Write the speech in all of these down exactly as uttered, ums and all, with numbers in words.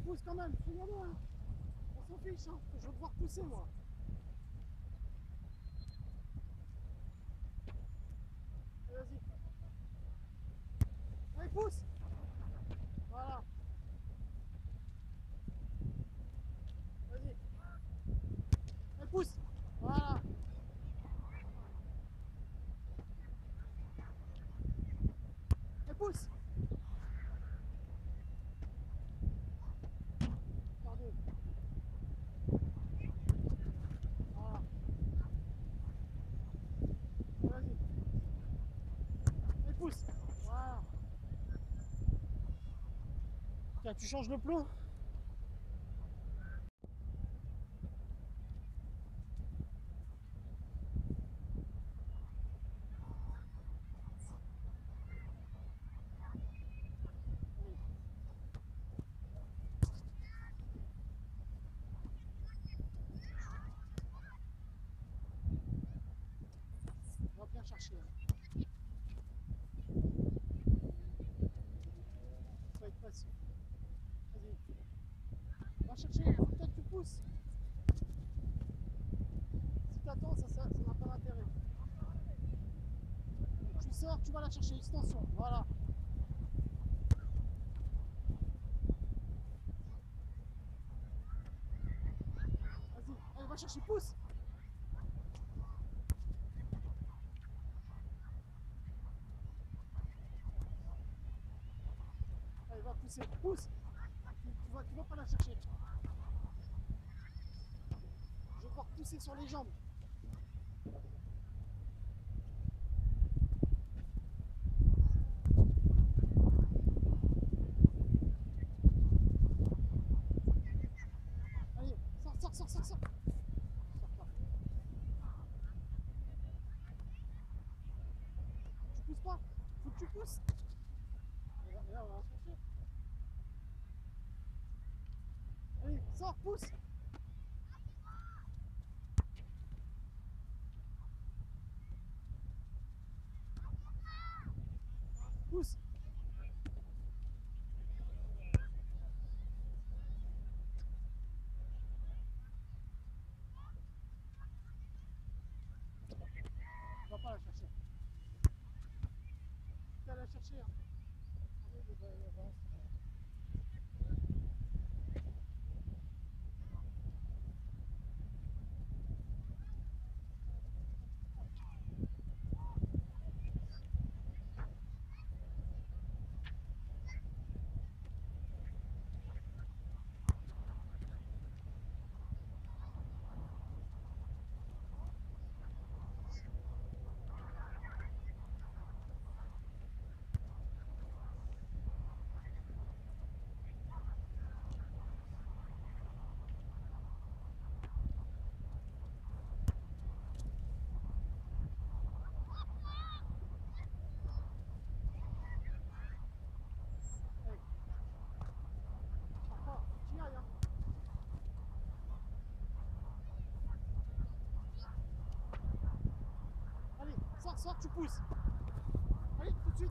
pousse quand même, souviens-nous, hein. On s'en fiche, hein. Je veux te voir pousser, moi. Allez, vas-y. Allez, pousse. Voilà. Vas-y. Allez, pousse. Voilà. Allez, pousse. Pardon. Voilà. Vas-y. Allez, pousse. Voilà. Tiens, tu changes le plomb. On va bien chercher. Ça va être facile. Vas-y. Va chercher, faut peut-être que tu pousses. Si t'attends, ça ça n'a pas d'intérêt. Tu sors, tu vas la chercher, extension. Voilà. Vas-y, allez, va chercher, pousse. Allez, va pousser, pousse. Tu, tu, vas, tu vas pas la chercher. Je vais pouvoir pousser sur les jambes. Allez, sors, sors, sors, sors, sors. Sors pas. Tu pousses pas. Faut que tu pousses. Et là, et là, on va la chercher. Allez, sors, pousse. Pousse. On va pas la chercher. Tu vas la chercher. Hein. Allez, le bas, le bas. Sors, sors, tu pousses. Allez, tout de suite.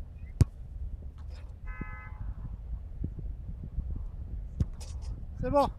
C'est bon.